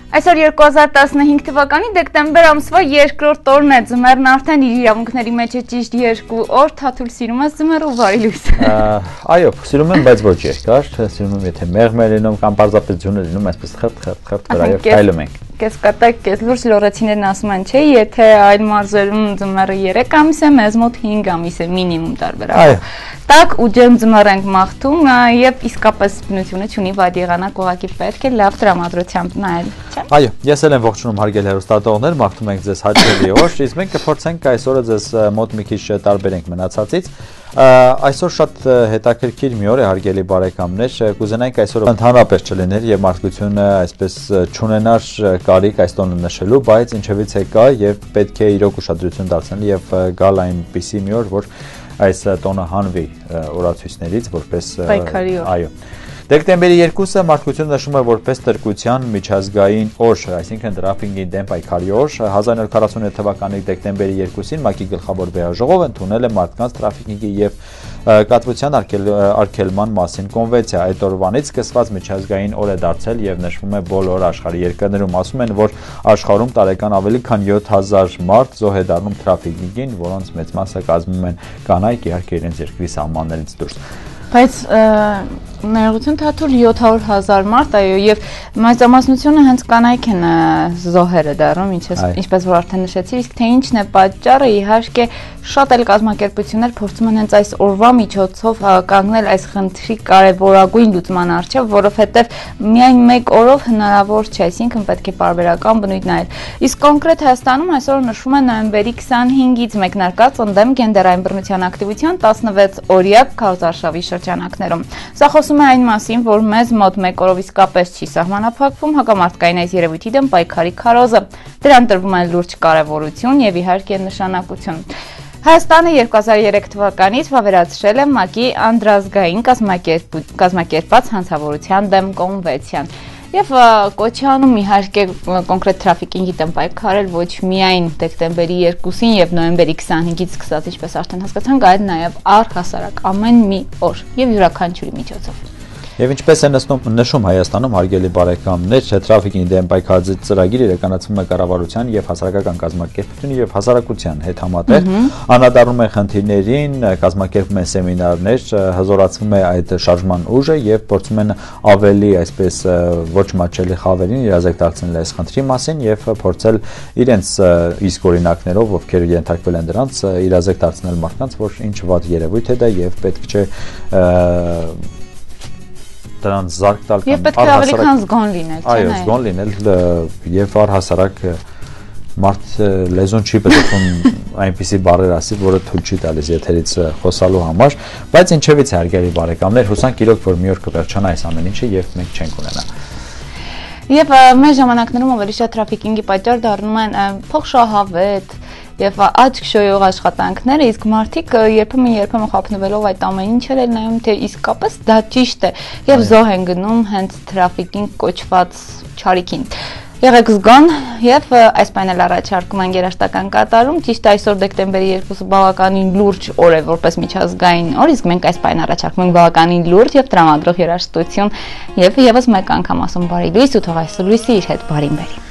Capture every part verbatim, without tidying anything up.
Այսօր երկու հազար տասնհինգ թվականի դեկտեմբեր ամսվա երկրորդ օրն է, ձմեռն արդեն իր իրավունքների մեջ է ճիշտ երկու օր, Թաթուլ սիրում ես ձմեռը ու վարի լույս։ Այո, սիրում եմ, բայց ոչ երկար, սիրում եմ եթե մեղմ է լինում կամ պարզապես ձյուն է լինում, այսպես խրտ խրտ խրտ վրայով քայլում ենք։ Կես կատակ, կես լուրջ լոռեցիներն ասում են, չէ, եթե այլ մարզերում ձմեռը երեք ամիս է, մեզ մոտ հինգ ամիս է մինիմում տարբերակով։ Տաք ու ջերմ ձմեռ ենք մաղթում եւ իսկապես բնությունը ունի վայր եղանակ, ուղղակի պետք է լավ տրամադրությամբ նայել, չէ՞։ Այո, ես էլ եմ ողջունում հարգելի հեռուստատողներ, մաղթում ենք ձեզ հաճելի օր, իսկ մենք կփորձենք այսօրը ձեզ մոտ մի քիչ տարբերենք մնացածից։ Այսօր շատ հետաքրքիր մի օր է, հարգելի բարեկամներ, կուզենայինք այսօր ընդհանրապես չլիներ եւ մարդկությունը այսպես չունենար կարիք այս տոնը նշելու, բայց ինչևից է կա եւ պետք է իրոք ուշադրություն դարձնել եւ գալ այնպիսի մի օր, որ այս տոնը հանվի օրացույցներից որպես պայքարի օր։ Այո։ Դեկտեմբերի երկուսը մարդկությունը նշում է որպես տրկության միջազգային օր, այսինքն դրաֆինգի դեմ պայքարի օր։ հազար նոր քառասունութ թվականի դեկտեմբերի երկուսին ՄԱԿ-ի գլխավոր վեհաժողովը ընդունել է մարդկանց տրաֆիկինգի եւ կատվության արգելման մասին կոնվենցիա։ Այդ օրվանից սկսված միջազգային օր է դարձել եւ նշվում է բոլոր աշխարհի երկրներում։ Ասում են, որ աշխարհում տարեկան ավելի քան յոթ հազար մարդ զոհ է դառնում տրաֆիկինգին, որոնց մեծ մասը կազմում են կանայք, իհարկե իրենց երկրի սահմաններից դուրս։ Բայց ներողություն Թաթուլ յոթ հարյուր հազար մարդ, այո, եւ մեծամասնությունը հենց կանայք են զոհերը դառնում, ինչպես որ արդեն նշեցի, իսկ թե ինչն է պատճառը, իհարկե շատ էլ կազմակերպություններ փորձում են հենց այս օրվա միջոցով կանգնել այս խնդրի կարևորագույն լուծման առջև, որովհետեւ միայն մեկ օրով հնարավոր չէ, այսինքն պետք է պարբերական բնույթ նայել։ Իսկ կոնկրետ Հայաստանում այսօր նշվում է նոյեմբերի քսանհինգից մեկնարկած ընդդեմ գենդերային բռնության ակտիվության տասնվեց օրյակ քարոզարշավի շրջանակներում։ Սա խոսում է այն մասին, որ մեզ մոտ մեկ օրով իսկապես չի սահմանափակվում հակամարտկային այս երևույթի դեմ պայքարի քարոզը։ Դրան տրվում է լուրջ կարևորություն եւ իհարկե նշանակություն։ Հայաստանը երկու հազար երեք թվականից վավերացրել է ՄԱԿ-ի անդրազգային կազմակերպած հանցավորության դեմ կոնվենցիան։ Եվ կոչանում իհարկե կոնկրետ տրաֆիկինգի դեմ պայքարել ոչ միայն դեկտեմբերի երկուսին եւ նոյեմբերի քսանհինգից սկսած, ինչպես արդեն հասկացանք, այլ նաեւ առհասարակ ամեն մի օր եւ յուրաքանչյուրի միջոցով։ Եվ ինչպես է նշում Հայաստանում, հարգելի բարեկամներ, տրաֆիկինգի դեմ պայքարի ծրագիրը իրականացվում է կառավարության եւ հասարակական կազմակերպությունների եւ հասարակության հետ համատեղ, անդրադառնում է խնդիրներին, կազմակերպում են սեմինարներ, հզորացվում է այդ շարժման ուժը եւ փորձում են ավելի այսպես ոչ մատչելի խավերին իրազեկ դարձնել այս խնդրի մասին եւ փորձել իրենց իսկ օրինակներով, ովքեր ենթարկվել են դրանց, իրազեկ դարձնել մարդկանց, որ ինչ վատ երևույթ է դա եւ պետք չէ դրանց զարկ տալ կամ պետք է ավելի քան զգոն լինել, չէ՞։ Այո, զգոն լինել եւ առհասարակ մարդ լեզուն չի պետքում այնպիսի բառեր ասի, որը թույլ չի տալիս եթերից խոսալու համար, բայց ինչևից է հարգելի բարեկամներ, հուսանք իրոք որ մի օր կվերջանա այս ամեն ինչը եւ մենք չենք ունենա։ Եվ մեր ժամանակներում ավելի շատ տրաֆիկինգի պատճառ դառնում են փոխշահավետ եւ աչք շոյող աշխատանքները, իսկ մարդիկ երբեմն երբեմն խափնվելով այդ ամեն ինչը էլ նայում թե իսկապես դա ճիշտ է եւ զոհ են գնում հենց տրաֆիկինգ կոչված չարիքին։ Եղեք զգոն եւ այս պայն էլ առաջարկում են երաշտական կատարում, ճիշտ այսօր դեկտեմբերի երկուսը բավականին լուրջ օր է որպես միջազգային օր, իսկ մենք այս պայն առաջարկում ենք բավականին լուրջ եւ տրամադրող երաժշտություն եւ եւս մեկ անգամ ասում բարի լույս ու թող այս լույսը իր հետ բարին բերի։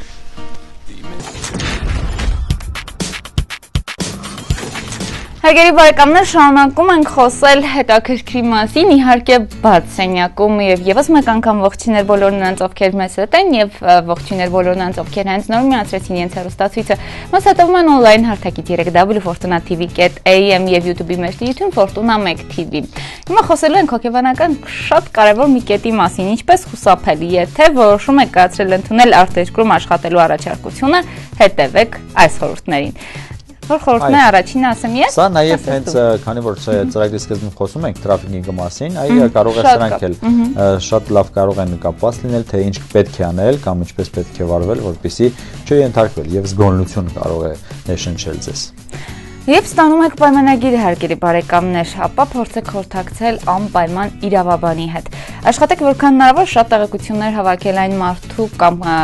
Հարգելի բարեկամներ, շարունակում ենք խոսել հետաքրքրի մասին, իհարկե բաց սենյակում եւ եւս մեկ անգամ ողջույններ բոլոր նրանց, ովքեր մեզ հետ են եւ ողջույններ բոլոր նրանց, ովքեր հենց նոր միացրեցին իրենց հեռուստացույցը։ Մեզ հետևում են on-line հարթակից երեք w fortuna t v dot a m եւ YouTube-ի մեր դիտում Fortuna մեկ T V։ Հիմա խոսելու ենք հոգեբանական շատ կարեւոր մի կետի մասին, ինչպես խուսափել, եթե որոշում եք կայացրել ընդունել արտերկրում աշխատելու առաջարկությունը, հետևեք այս խորհուրդներին։ Որ խորհուրդն է առաջինը ասեմ ես։ Սա նաև հենց քանի որ ծրագրի սկզբում խոսում ենք տրաֆիկինգի մասին, այ կարող է սրանք էլ շատ լավ կարող են կապված լինել, թե ինչ պետք է անել կամ ինչպես պետք է վարվել, որպեսզի չենթարկվել եւ զգոնություն կարող է ներշնչել ձեզ։ Եվ ստանում եք պայմանագիր հարգելի բարեկամներ, ապա փորձեք խորհրդակցել անպայման իրավաբանի հետ։ Աշխատեք որքան հնարավոր շատ տեղեկություններ հավաքել այն մարդու կամ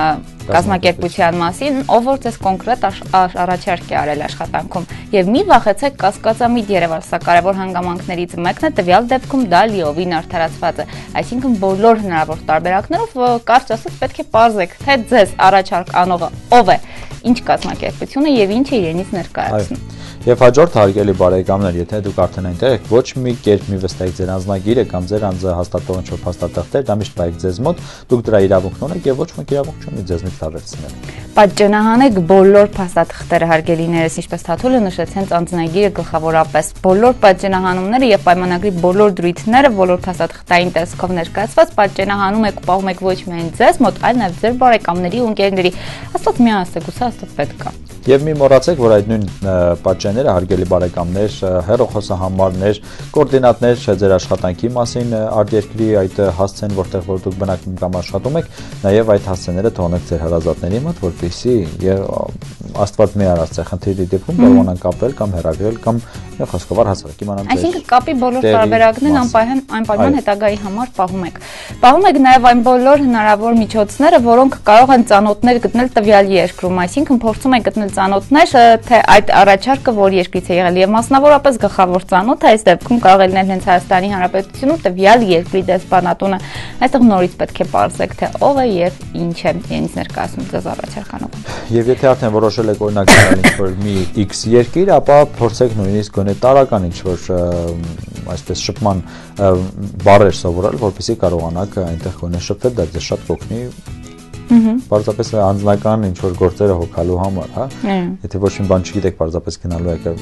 կազմակերպության մասին, ով որ ձեզ կոնկրետ առաջարկ է արել աշխատանքում եւ մի վախեցեք կասկածամիտ երևալ, սա կարևոր հանգամանքներից մեկն է, տվյալ դեպքում դա լիովին արդարացված է, այսինքն բոլոր հնարավոր տարբերակներով կարճ ասած պետք է պարզեք, թե ձեզ առաջարկ անողը ով է, ինչ կազմակերպություն է եւ ինչ է իրենից ներկայացնում։ Եվ հաջորդ հարգելի բարեկամներ, եթե դուք արդեն այնտեղ եք, ոչ մի կերպ մի վստահեք ձեր անձնագիրը կամ ձեր անձը հաստատող ինչ-որ փաստաթղթեր, դա միշտ պահեք ձեզ մոտ, դուք դրա իրավունքն ունեք եւ ոչ մեկ իրավունք չունի ձեզնից տարվեցնել։ Պատճենահանեք բոլոր փաստաթղթերը հարգելիներս, ինչպես Թաթուլը նշեց, հենց անձնագիրը գլխավորապես, բոլոր պատճենահանումները եւ պայմանագրի բոլոր դրույթները, բոլոր փաստաթղթային տեսքով ներկայացված պատճենահանում եք ու պահում եք ոչ միայն ձեզ մոտ, այլ նաեւ ձեր բարեկամների ու ընկերների։ Աստված միացեք, ուսա աստված պետք է։ Եվ մի մոռացեք, որ այդ նույն պատճենները, հարգելի բարեկամներ, հեռախոսահամարներ, կոորդինատներ ձեր աշխատանքի մասին արտերկրի այդ հասցեն, որտեղ որ դուք բնակվում կամ աշխատում եք, նաև այդ հասցեները թողնեք ձեր հարազատների մոտ, որպեսզի Աստված մի արած խնդրի դեպքում կարողանան կապել կամ հեռագրել կամ խոսքովար հասարակ իմանալ։ Այսինքն կապի բոլոր տարբերակներն անպայման անպայման հետագայի համար պահում եք։ Պահում եք նաև այն բոլոր հնարավոր միջոցները, որոնք կարող են ծանոթներ գտնել տվյալ երկրում, այսինքն փորձում եք գտնել ծանոթներ, թե այդ առաջարկը որ երկրից է եղել եւ մասնավորապես գլխավոր ծանոթը այս դեպքում կարող է լինել հենց Հայաստանի Հանրապետությունում տվյալ երկրի դեսպանատունը։ Այստեղ նորից պետք է պարզեք, թե ով է եւ ինչ է իրենից ներկայացնում ձեզ առաջարկանով։ Եվ եթե արդեն որոշել եք օրինակ գնալ ինչ-որ մի X երկիր, ապա փորձեք նույնիսկ գոնե տարական ինչ-որ այսպես շփման բառեր սովորել, որպեսզի կարողանաք այնտեղ գոնե շփվել, դա ձեզ շատ կօգնի։ Պարզապես անձնական ինչ-որ գործերը հոգալու համար, հա։ Եթե ոչ մի բան չգիտեք, պարզապես գնալու եք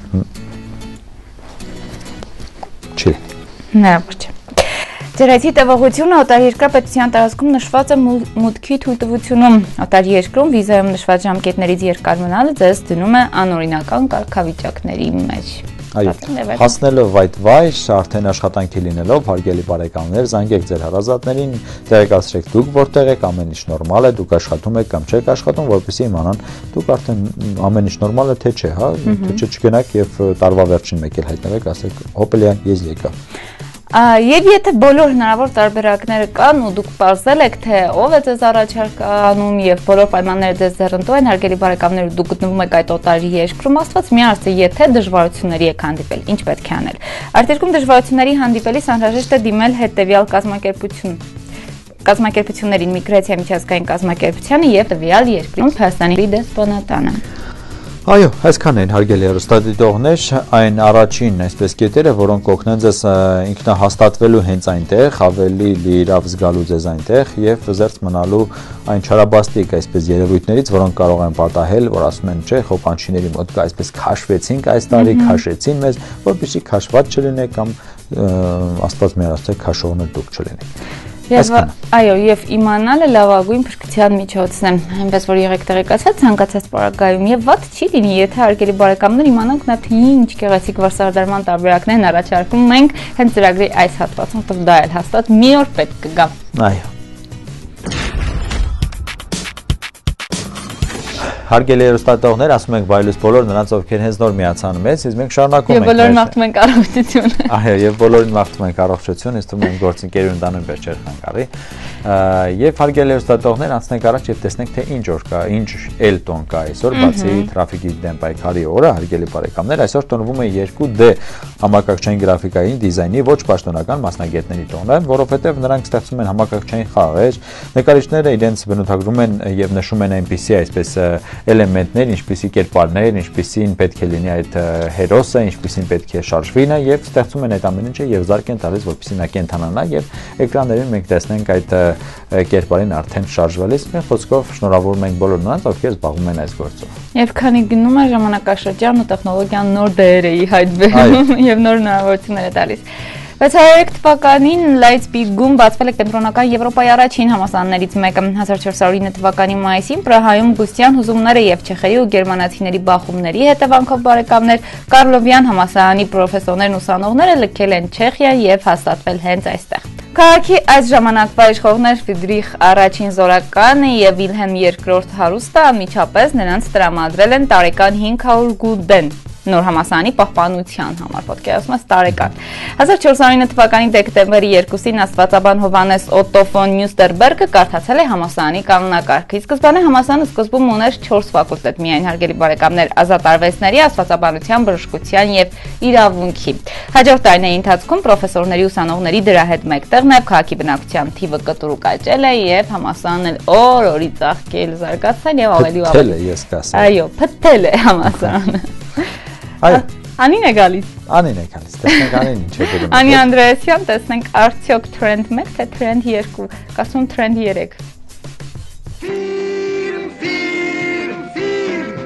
չի։ Հնարավոր չէ։ Ձեր այցի տևողությունը օտարերկրյա պետության տարածքում նշված է մուտքի թույլտվությունում։ Օտարերկրում վիզայում նշված ժամկետներից երկար մնալը ձեզ դնում է անօրինական կարգավիճակների մեջ։ Այո, հասնելով այդ վայր, արդեն աշխատանքի լինելով, հարգելի բարեկամներ, զանգեք ձեր հարազատներին, տեղեկացրեք դուք որտեղ եք, ամեն ինչ նորմալ է, դուք աշխատում եք կամ չեք աշխատում, որպեսզի իմանան դուք արդեն ամեն ինչ նորմալ է, թե չէ, հա, թե չգնաք եւ տարվա վերջին մեկ էլ հայտնվեք, ասեք, հոպելյան ես եկա։ Եվ եթե բոլոր հնարավոր տարբերակները կան ու դուք պարզել եք, թե ով է ձեզ առաջարկ անում եւ բոլոր պայմանները ձեզ ձեռնտու են, հարգելի բարեկամներ, դուք գտնվում եք այդ օտարի երկրում, Աստված մի արծի, եթե դժվարությունների եք հանդիպել, ինչ պետք է անել։ Արտերկրում դժվարությունների հանդիպելիս անհրաժեշտ է դիմել հետեւյալ կազմակերպություն կազմակերպություններին՝ Միգրացիա միջազգային կազմակերպությանը եւ տվյալ երկրում Հայաստանի դեսպանատանը։ Այո, այսքան են հարգելի հեռուստադիտողներ, այն առաջին այսպես կետերը, որոնք կօգնեն ձեզ ինքնահաստատվելու հենց այնտեղ, ավելի լիիրավ զգալու ձեզ այնտեղ եւ զերծ մնալու այն չարաբաստիկ այսպես երևույթներից, որոնք կարող են պատահել, որ ասում են, չէ, խոպանչիների մոտ կա այսպես քաշվեցինք այս տարի, քաշեցին մեզ, որպեսզի քաշված չլինեք կամ Աստված մեր ասած քաշողներ դուք չլինեք։ Եվ այո, եւ իմանալը լավագույն փրկության միջոցն է, այնպես որ եղեք տեղեկացած ցանկացած պարագայում եւ վատ չի լինի, եթե հարգելի բարեկամներ իմանանք նա թե ինչ գեղեցիկ վարսարդարման տարբերակներ են առաջարկում, մենք հենց ծրագրի այս հատվածում տվ դա էլ հաստատ մի օր պետք կգա։ Այո։ Հարգելի հեռուստադիտողներ, ասում ենք բարելույս բոլոր նրանց, ովքեր հենց նոր միացան մեզ, իսկ մենք շարունակում ենք։ Եվ բոլորին մաղթում ենք առողջություն։ Այո, եւ բոլորին մաղթում ենք առողջություն, ինձ թվում է գործընկերուհուն դանուն վերջ չեր խանգարի։ Եվ հարգելի հեռուստադիտողներ, անցնենք առաջ եւ տեսնենք թե ինչ օր կա, ինչ էլ տոն կա այսօր, բացի տրաֆիկի դեմ պայքարի օրը, հարգելի բարեկամներ, այսօր տոնվում է երկու դե համակարգչային գրաֆիկային դիզայնի ոչ պաշտոնական մասնագետների տոնը, որովհետեւ նրանք ստեղծում են համակարգչային խաղեր, նկարիչները իրենց բնութագրում են եւ նշում են այնպիսի այսպես էլեմենտներ, ինչպիսի կերպարներ, ինչպիսին պետք է լինի այդ հերոսը, ինչպիսին պետք է շարժվի նա եւ ստեղծում են այդ ամեն ինչը եւ զարկ են տալիս, որպեսզի նա կենթանանա եւ էկրաններին մենք տեսնենք այդ կերպարին արդեն շարժվելիս։ Մեր խոսքով շնորհավորում ենք բոլոր նրանց, ովքեր զբաղվում են այս գործով։ Եվ քանի գնում է ժամանակաշրջանն ու տեխնոլոգիան նոր դեր է հայտ բերում եւ նոր հնարավորություններ է տալիս։ վեց հազար երեք թվականին Լայցբիգում բացվել է կենտրոնական Եվրոպայի առաջին համալսարաններից մեկը։ հազար չորս հարյուր ինը թվականի մայիսին Պրահայում բուստյան հուզումները եւ չեխերի ու գերմանացիների բախումների հետևանքով բարեկամներ Կարլովյան համալսարանի պրոֆեսորներն ուսանողները լքել են Չեխիա եւ հաստատվել հենց այստեղ։ Քաղաքի այս ժամանակվա իշխողներ Ֆրիդրիխ առաջին զորականը եւ Վիլհելմ երկրորդ հարուստը անմիջապես նրանց տրամադրել են տարեկան հինգ հարյուր գուլդեն։ նոր համալսարանի պահպանության համար, ոտքի ասում ես տարեկան։ հազար չորս սարսափ ինը թվականի դեկտեմբերի երկուսին աստվածաբան Հովանես Օտտո ֆոն Նյուստերբերգը կարդացել է համալսարանի կանոնակարգը։ Սկզբանե համալսարանը սկզբում ուներ չորս ֆակուլտետ, միայն հարգելի բարեկամներ, ազատ արվեստների, աստվածաբանության, բժշկության եւ իրավունքի։ Հաջորդ տարիների ընթացքում պրոֆեսորների, ուսանողների դրա հետ մեկտեղ նաեւ քաղաքի բնակչության թիվը կտրուկ աճել է եւ համալսարանն օր-օրի ծաղկել, զարգացել եւ ավելի ու ավելի։ Ես կասեմ։ Այո, փթթել է համալսարանը։ Այո։ Անին է գալիս։ Անին է գալիս, տեսնենք Անին ինչ է գրում։ Անի Անդրեասյան, տեսնենք արդյոք trend մեկ թե trend երկու, կասում trend երեք։ Film, film, film.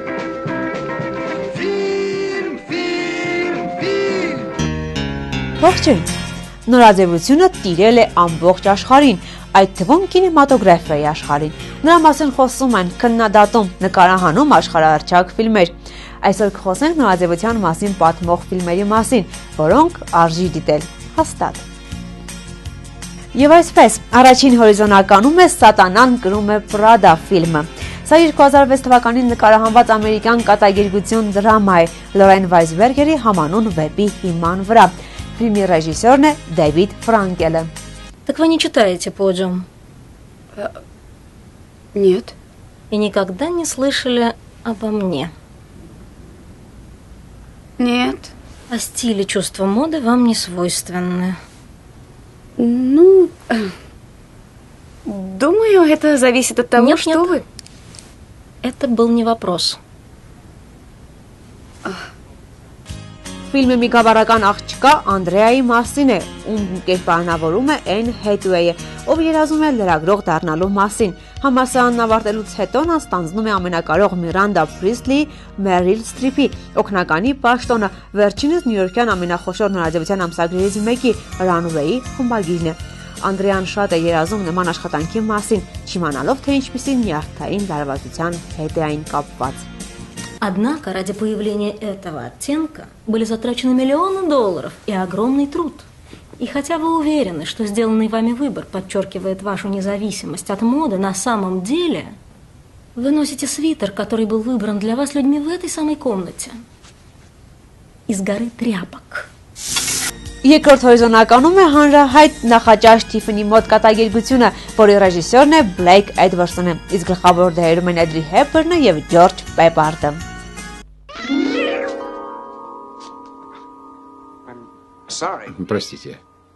Film, film, film. Ողջույն։ Նորաձևությունը տիրել է ամբողջ աշխարհին, այդ թվում կինեմատոգրաֆիայի աշխարհին։ Նրա մասին խոսում են, քննադատում, նկարահանում աշխարհահռչակ ֆիլմեր։ Այսօր կխոսենք նորաձևության մասին պատմող ֆիլմերի մասին, որոնք արժի դիտել հաստատ։ Եվ այսպես, առաջին հորիզոնականում է Սատանան կրում է Պրադա ֆիլմը։ Սա երկու հազար վեց թվականին նկարահանված ամերիկյան կատակերգություն դրամա է Լորեն Վայզբերգերի համանուն վեպի հիման վրա։ Ֆիլմի ռեժիսորն է Դեյվիդ Ֆրանկելը։ Так вы не читаете Поджем? Нет. И никогда не слышали обо мне? Нет. А стиль и чувство моды вам не свойственны. Ну, думаю, это зависит от того, Нет, что нет. вы. Это был не вопрос. Ֆիլմը մի գավառական աղջկա Անդրեայի մասին է, ում կերպարանավորում է Էն Հեթուեյը, ով երազում է լրագրող դառնալու մասին։ Համալսարանն ավարտելուց հետո նա ստանձնում է ամենակարող Միրանդա Պրիսլի, Մերիլ Սթրիփի օգնականի պաշտոնը, վերջինս նյույորքյան ամենախոշոր նորաձևության ամսագրերից մեկի Runway խմբագիրն է։ Անդրեան շատ է երազում նման աշխատանքի մասին, չիմանալով թե ինչպիսի նյարդային լարվածության հետ է այն կապված։ Однако ради появления этого оттенка были затрачены миллионы долларов и огромный труд. И хотя вы уверены, что сделанный вами выбор подчеркивает вашу независимость от моды, на самом деле вы носите свитер, который был выбран для вас людьми в этой самой комнате. Из горы тряпок. Երկրորդ հորիզոնականում է հանրահայտ նախաճաշ Թիֆնի մոտ կատակերգությունը, որի ռեժիսորն է Բլեյք Էդվարդսոնը, իսկ գլխավոր դերերում են Էդրի Հեփբերնը եւ Ջորջ Պեպարդը։ Простите.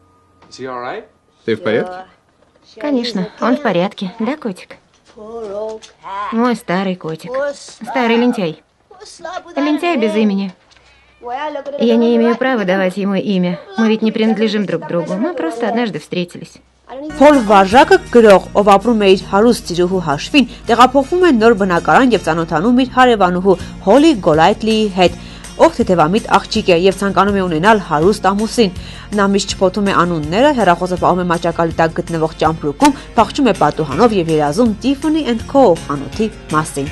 Ты в порядке? Конечно, он в порядке, да, котик? Мой старый котик. Старый лентяй. Лентяй без имени. Я не имею права давать ему имя. Мы ведь не принадлежим друг другу. Мы просто однажды встретились. Փոլ Վարժակը գրող, ով ապրում է իր հարուստ ծիրուհու հաշվին, տեղափոխվում է նոր բնակարան եւ ծանոթանում իր հարևանուհու Հոլի Գոլայթլիի հետ, ով թեթևամիտ աղջիկ է եւ ցանկանում է ունենալ հարուստ ամուսին։ Նա միշտ չփոթում է անունները, հեռախոսը պահում է մաճակալի տակ գտնվող ճամպրուկում, փախչում է պատուհանով եւ երազում Tiffany and Co խանութի մասին։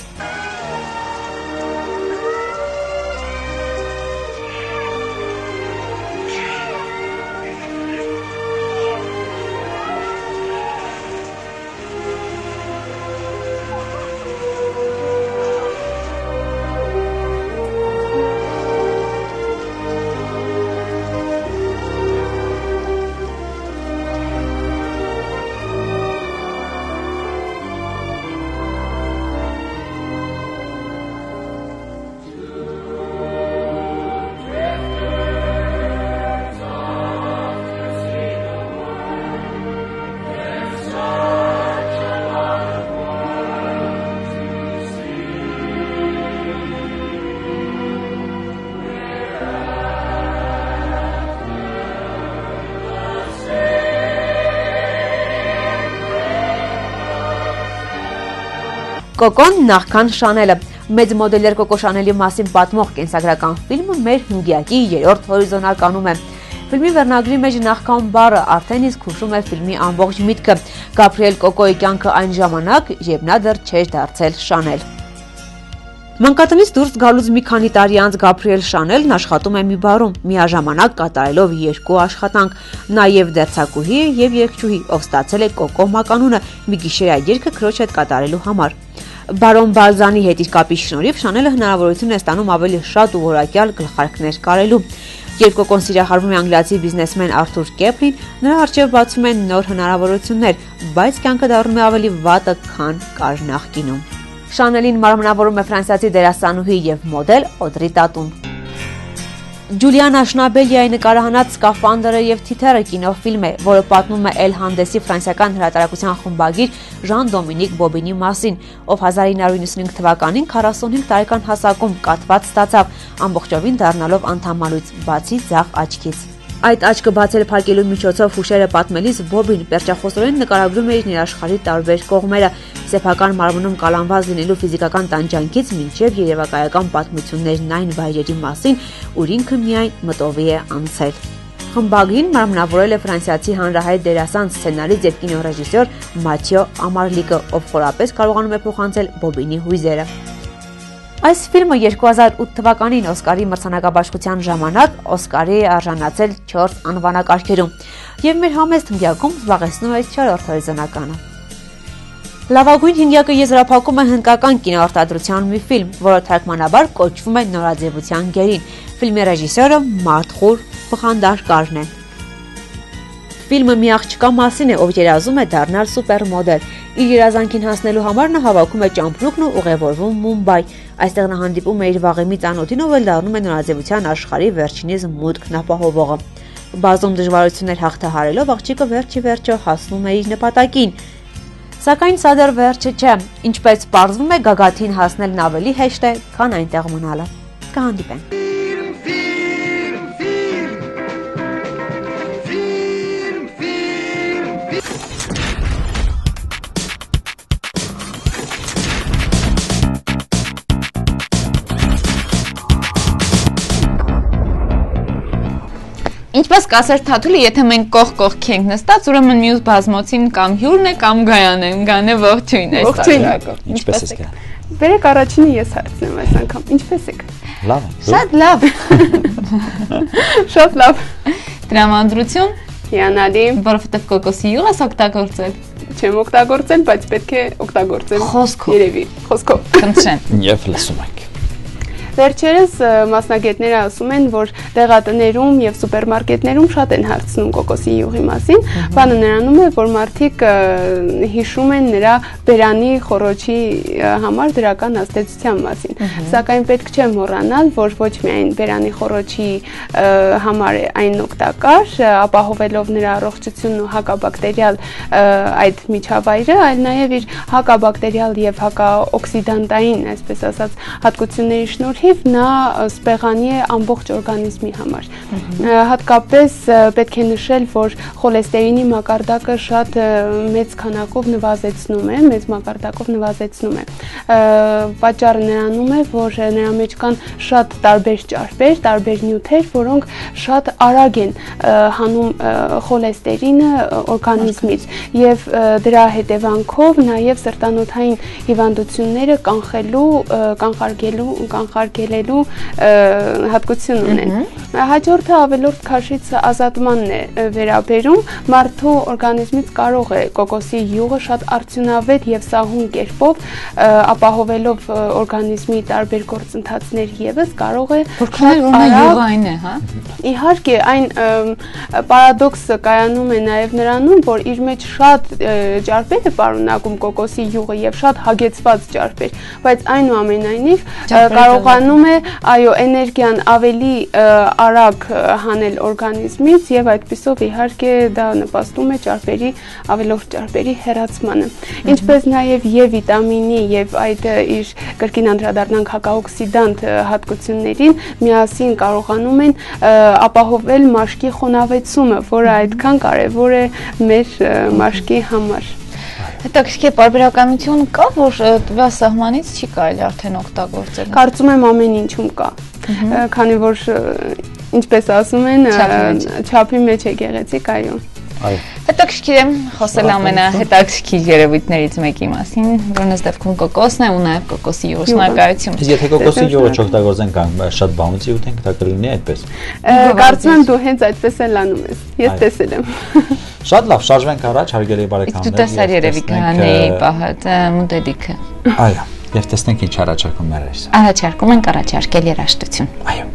Կոկոն նախքան Շանելը։ Մեծ մոդելեր Կոկո Շանելի մասին պատմող կենսագրական ֆիլմը մեր հնգյակի երրորդ հորիզոնականում է։ Ֆիլմի վերնագրի մեջ նախքան բառը արդեն իսկ հուշում է ֆիլմի ամբողջ միտքը։ Գաբրիել Կոկոյի կյանքը այն ժամանակ, երբ նա դեռ չէր դարձել Շանել։ Մանկատնից դուրս գալուց մի քանի տարի անց Գաբրիել Շանելն աշխատում է մի բարում, միաժամանակ կատարելով երկու աշխատանք։ Նաև դերձակուհի է եւ երգչուհի, ով ստացել է Կոկո մականունը մի գիշերային երգը քրոջ հետ կատարելու համար։ Բարոն Բալզանի հետ իր կապի շնորհիվ Շանելը հնարավորություն է ստանում ավելի շատ ու որակյալ գլխարկներ կարելու։ Երբ Կոկոն սիրահարվում է անգլիացի բիզնեսմեն Արթուր Կեպլին, նրա առջև բացում են նոր հնարավորություններ, բայց կյանքը դառնում է ավելի վատը, քան կար նախկինում։ Շանելին մարմնավորում է ֆրանսիացի դերասանուհի եւ մոդել Օդրի Տատուն։ Ջուլիանա Շնաբելիայի նկարահանած Սկաֆանդրը եւ Թիթերը կինոֆիլմ է, որը պատմում է Էլ Հանդեսի ֆրանսիական հրատարակության խմբագիր Ժան Դոմինիկ Բոբինի մասին, ով հազար ինը հարյուր նույնսունհինգ թվականին քառասունհինգ տարեկան հասակում կաթված ստացավ, ամբողջովին դառնալով անդամալույց, բացի ձախ աչքից։ Այդ աչքը բացել փակելու միջոցով հուշերը պատմելիս Բոբին պերճախոսորեն նկարագրում է իր ներաշխարհի տարբեր կողմերը, սեփական մարմնում կալանված լինելու ֆիզիկական տանջանքից մինչև երևակայական պատմություններն այն վայրերի մասին, ուր ինքը միայն մտովի է անցել։ Խմբագրին մարմնավորել է ֆրանսիացի հանրահայտ դերասան, սցենարիստ եւ կինոռեժիսոր Մաթյո Ամարլիկը, ով խորապես կարողանում է փոխանցել Բոբինի հույզերը։ Այս ֆիլմը երկու հազար ութ թվականին Օսկարի մրցանակաբաշխության ժամանակ Օսկարի է արժանացել չորս անվանակարգերում եւ մեր համեստ հնգյակում զբաղեցնում է չորրորդ հորիզոնականը։ Լավագույն հինգյակը եզրափակում է հնդկական կինոարտադրության մի ֆիլմ, որը թարգմանաբար կոչվում է Նորաձևության գերին։ Ֆիլմի ռեժիսորը Մարտխուր Փխանդարկարն է։ Ֆիլմը մի աղջկա մասին է, ով երազում է դառնալ սուպերմոդել։ Իր երազանքին հասնելու համար նա հավաքում է ճամփրուկն ու ուղևորվում Մումբայ։ Այստեղ նա հանդիպում է իր վաղեմի ծանոթին, ով էլ դառնում է նորաձևության աշխարհի վերջինիս մուտքն ապահովողը։ Բազում դժվարություններ հաղթահարելով աղջիկը վերջի վերջո հասնում է իր նպատակին։ Սակայն սա դեռ վերջը չէ, ինչպես պարզվում է, գագաթին հասնելն ավելի հեշտ է, քան այնտեղ մնալը։ Կհանդիպենք։ Ինչպես կասեր Թաթուլը, եթե մենք կողք-կողքի ենք նստած, ուրեմն մյուս բազմոցին կամ հյուրն է, կամ գայան է, գանը ողջույն է։ Ողջույն։ Ինչպես եք։ Բերեք առաջինը ես հարցնեմ այս անգամ։ Ինչպես եք։ Լավ։ Շատ լավ։ Շատ լավ։ Տրամադրություն։ Հիանալի։ Որովհետև կոկոսի յուղ ես օգտագործել։ Չեմ օգտագործել, բայց պետք է օգտագործել։ Խոսքով։ Երևի, խոսքով։ Խնդրեմ։ Եվ լսում ենք։ Վերջերս մասնագետները ասում են, որ դեղատներում եւ սուպերմարկետներում շատ են հարցնում կոկոսի յուղի մասին, բանը նրանում է, որ մարդիկ հիշում են նրա բերանի խոռոչի համար դրական ազդեցության մասին։ Սակայն պետք չէ մոռանալ, որ ոչ միայն բերանի խոռոչի համար է այն օգտակար, ապահովելով նրա առողջությունն ու հակաբակտերիալ այդ միջավայրը, այլ նաեւ իր հակաբակտերիալ եւ հակաօքսիդանտային, այսպես ասած, հատկությունների շնորհիվ նա սպեղանի է ամբողջ օրգանիզմի համար։ Հատկապես պետք է նշել, որ խոլեստերինի մակարդակը շատ մեծ քանակով նվազեցնում է, մեծ մակարդակով նվազեցնում է։ Պատճառը նրանում է, որ նրա մեջ կան շատ տարբեր ճարպեր, տարբեր նյութեր, որոնք շատ արագ են հանում խոլեստերինը օրգանիզմից եւ դրա հետևանքով նաեւ սրտանոթային հիվանդությունները կանխելու, կանխարգելու, կանխարգ գելելու հատկություն ունեն։ Հաջորդը ավելորդ քաշից ազատմանն է վերաբերում, մարդու օրգանիզմից կարող է կոկոսի յուղը շատ արդյունավետ եւ սահուն կերպով ապահովելով օրգանիզմի տարբեր գործընթացներ եւս կարող է Որքան յուղը այն է, հա։ Իհարկե, այն պարադոքսը կայանում է նաեւ նրանում, որ իր մեջ շատ ճարպեր է պարունակում կոկոսի յուղը եւ շատ հագեցված ճարպեր, բայց այնուամենայնիվ կարողանում է այո էներգիան ավելի արագ հանել օրգանիզմից եւ այդպիսով իհարկե դա նպաստում է ճարպերի ավելորդ ճարպերի հեռացմանը ինչպես նաեւ եւ վիտամինի եւ այդ իր կրկին անդրադառնանք հակաօքսիդանտ հատկություններին միասին կարողանում են ապահովել մաշկի խոնավեցումը, որը այդքան կարեւոր է մեր մաշկի համար։ Հետաքրքիր պարբերականություն կա, որ տվյալ սահմանից չի կարելի արդեն օգտագործել։ Կարծում եմ ամեն ինչում կա, քանի որ ինչպես ասում են, չափի մեջ է գեղեցիկ, այո։ Հետաքրքիր է խոսել ամենահետաքրքիր երևույթներից մեկի մասին, որն ըստ դեպքում կոկոսն է ու նաև կոկոսի յուղը։ Շնորհակալություն։ Իսկ եթե կոկոսի յուղը չօգտագործենք, շատ բանուց ուտենք, դա կլինի այդպես։ Կարծում եմ դու հենց այդպես էլ անում ես։ Ես տեսել եմ։ Շատ լավ, շարժվենք առաջ, հարգելի բարեկամներ։ Դու տեսար երևի քանի պահած մոդելիքը։ Այո։ Եվ տեսնենք ինչ առաջարկումներ ես։ Առաջարկում ենք առաջարկել երաժշտություն։ Այո։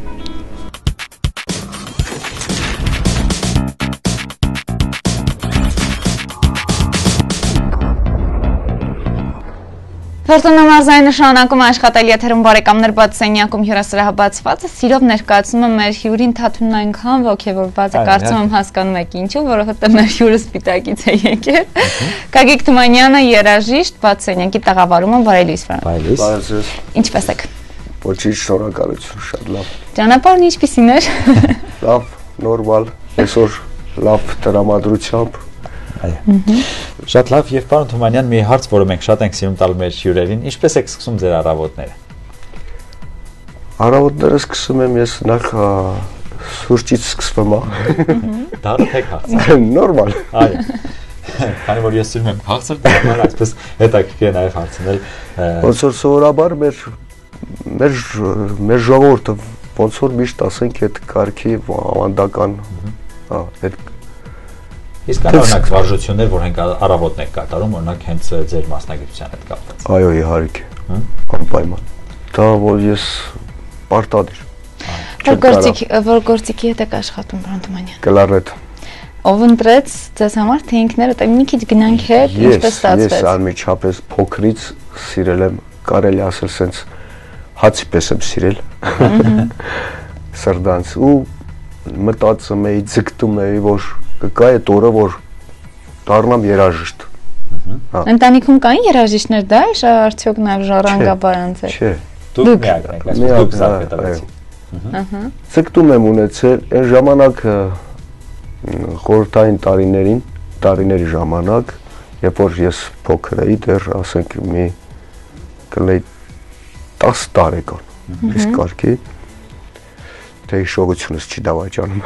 Ֆորտունա մարզայինը շարունակում է աշխատել եթերում բարեկամներ բաց սենյակում հյուրասրահաբացվածը, սիրով ներկայացնում եմ մեր հյուրին Թաթունն այնքան ոգևորված է, կարծում եմ հասկանում եք ինչու, որովհետև մեր հյուրը Սպիտակից է եկել։ Գագիկ Թումանյանը երաժիշտ, բաց սենյակի տաղավարումը, բարի լույս վրան։ Բարև։ Ինչպե՞ս եք։ Ոչինչ, շնորհակալություն, շատ լավ։ Ճանապարհն ինչպիսին էր։ Լավ, նորմալ, այսօր լավ տրամադրությամբ։ Այո։ Շատ լավ, եւ պարոն Թումանյան, մի հարց, որը մենք շատ ենք սիրում տալ մեր հյուրերին, ինչպես եք սկսում ձեր առավոտները։ Առավոտները սկսում եմ ես նախ սուրճից սկսվում եմ։ Դա թե հարց։ Նորմալ։ Այո։ Քանի որ ես սիրում եմ հարցեր, դա այսպես հետաքրքիր է նաեւ հարցնել։ Ոնց որ սովորաբար մեր մեր մեր ժողովուրդը ոնց որ միշտ ասենք այդ կարգի ավանդական, հա, այդ Իսկ կան օրինակ վարժություններ, որ հենք առավոտն եք կատարում, օրինակ հենց ձեր մասնագիտության հետ կապված։ Այո, իհարկե։ Անպայման։ Դա որ ես պարտադիր։ Որ գործիքի, որ գործիքի հետ եք աշխատում, պարոն Թումանյան։ Կլարնետ։ Ով ընտրեց ձեզ համար, թե ինքները, թե մի քիչ գնանք հետ, ինչպես ստացվեց։ Ես անմիջապես փոքրից սիրել եմ, կարելի ասել սենց հացի պես եմ սիրել։ Սրդանց ու մտածում էի, ձգտում էի, որ կգա այդ օրը, որ դառնամ երաժիշտ։ Ընտանիքում կային երաժիշտներ, դա է, արդյոք նաև ժառանգաբարանց եք։ Չէ։ Դուք միակն եք, այսպես դուք զարգացել։ Ձգտում եմ ունեցել, այն ժամանակ խորհրդային տարիներին, տարիների ժամանակ, երբ որ ես փոքր էի, դեռ ասենք մի կլեի տասը տարեկան, իսկ կարգի, թե հիշողությունս չի դավաճանում։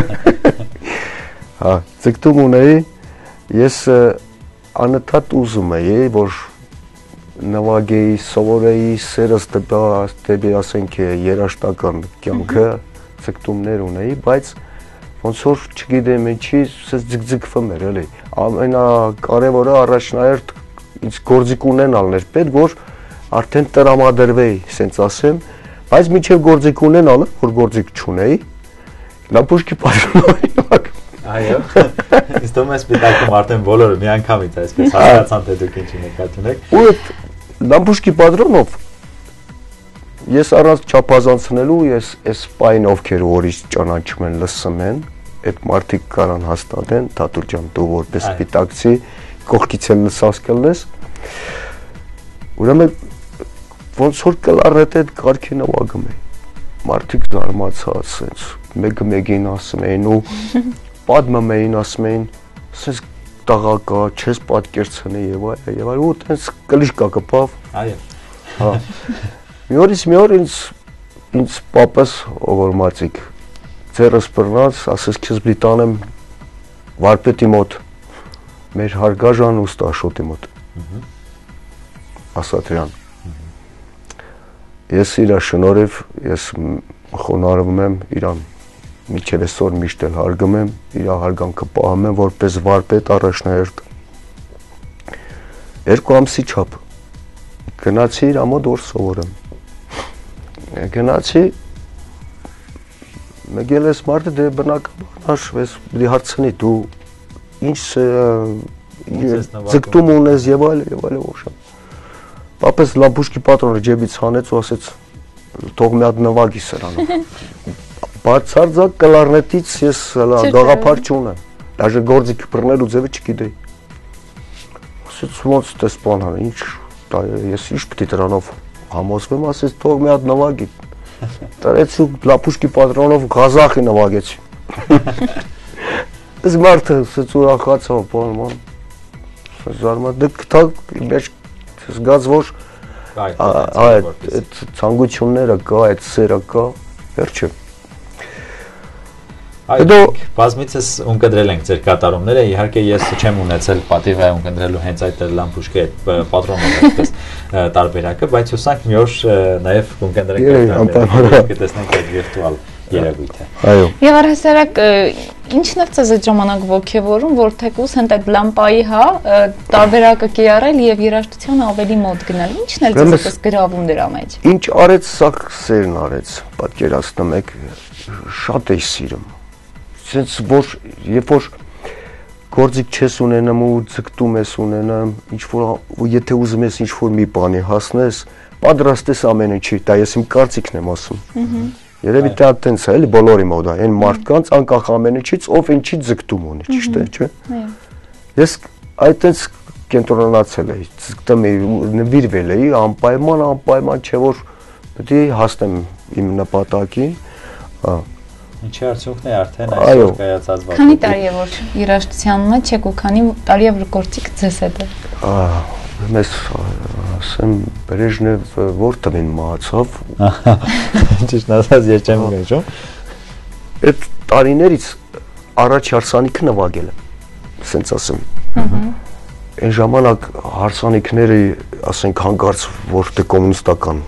Հա, ձգտում ունեի, ես անընդհատ ուզում էի, որ նվագեի, սովորեի սերս դեպի ասենք երաժշտական կյանքը, ձգտումներ ունեի, բայց ոնց որ չգիտեմ ինչի, սես ձգձգվում էր, էլի։ Ամենակարևորը առաջնահերթ ինձ գործիք ունենալն էր պետք, որ արդեն տրամադրվեի, սենց ասեմ, բայց մինչև գործիք ունենալը, որ գործիք չունեի, լամպուշկի պատրոնով էի։ Այո, ինձ թվում է Սպիտակում արդեն բոլորը միանգամից այսպես հասկացան, թե դուք ինչի նկատի ունեք։ Ու այդ լամպուշկի պատրոնով ես առանց չափազանցնելու, ես այս պայն ովքեր որից ճանաչում են, լսում են, այդ մարդիկ կարան հաստատեն, Թաթուլ ջան, դու որպես սպիտակցի կողքից էլ լսած կլնես։ Ուրեմն ոնց որ կլարնետ այդ կարգի նվագում էի։ Մարդիկ զարմացած սենց մեկը մեկին ասում էին ու պատմում էին, ասում էին, սենց տղա կա, չես պատկերցնի եւ այլ եւ այլ ու տենց կլիշկա կպավ։ Այո։ Հա։ Մի օրից մի օր ինձ ինձ պապս ով մածիկ ձերս բռնած, ասես քեզ բի տանեմ վարպետի մոտ, մեր հարգաժան ուստաշոտի մոտ։ Ասատրյան։ Ես իրա շնորհիվ ես խոնարհվում եմ իրան միջև այսօր միշտ էլ հարգում եմ, իր հարգանքը պահում եմ որպես վարպետ առաջնահերթ։ Երկու ամսի չափ գնացի իր մոտ որ սովորեմ։ Գնացի մեկ ես մարդը դե բնականաբար հաշվես, դի հարցնի դու ինչ ձգտում ունես եւ այլ եւ այլ ոչմ։ Պապս լամպուշկի պատրոնը ջեբից հանեց ու ասեց թող մի հատ նվագի սրանով։ Բացարձակ կլարնետից ես գաղափար չունեմ, դաժե գործիք բռնելու ձևը չգիտեի։ Ասեց ոնց դες բան անել, ինչ ես ինչ պիտի դրանով համոզվեմ, ասեց թող մի հատ նվագի։ Տարեցի լամպուշկի պատրոնով Ղազախի նվագեցի։ Այս մարդը ասեց ուրախացավ, բան ման։ Զարմա դեք թակ մեջ զգաց որ այդ ցանկությունները կա, այդ սերը կա, վերջը։ Այո, բազմիցս ունկնդրել ենք ձեր կատարումները, իհարկե ես չեմ ունեցել պատիվը ունկնդրելու հենց այդ լամպուշկի պատրոնով այսպես տարբերակը, բայց հուսանք մի օր նաև ունկնդրենք կտեսնենք այդ վիրտուալ երևույթը։ Այո։ Եվ առհասարակ ինչն է ցեզ այդ ժամանակ ոգևորում, որ թեկուզ հենց այդ լամպայի, հա, տարբերակը կիրառել եւ երաժշտությանը ավելի մոտ գնալ։ Ինչն է ցեզ այդպես գրավում դրա մեջ։ Ինչ արեց սա սերն արեց, պատկերացնում եք, շատ էի սիրում։ Սենց որ երբ որ գործիք չես ունենամ ու ձգտում ես ունենամ, ինչ որ եթե ուզում ես ինչ որ մի բանի հասնես, պատրաստ ես ամեն ինչի, դա ես իմ կարծիքն եմ ասում։ Երևի դա տենց է, էլի բոլորի մոտ է, այն մարդկանց անկախ ամեն ինչից ով ինչի ձգտում ունի, ճիշտ է, չէ՞։ Ես այդտենց կենտրոնացել էի, ձգտում էի, նվիրվել էի, անպայման, անպայման չէ որ պետք է հասնեմ իմ նպատակին, հա։ Ինչի արդյունքն է արդեն այսօր կայացած վարդը։ Քանի տարի է որ երաժշտության մեջ եք ու քանի տարի է որ գործիք ձեզ հետ է։ Մեզ ասեմ Բրեժնև որ տվին մահացավ։ Ճիշտ ասած ես չեմ գնացում։ Այդ տարիներից առաջ հարսանիքը նվագել եմ, ասենց ասեմ։ Այն ժամանակ հարսանիքները, ասենք հանկարծ որտե կոմունիստական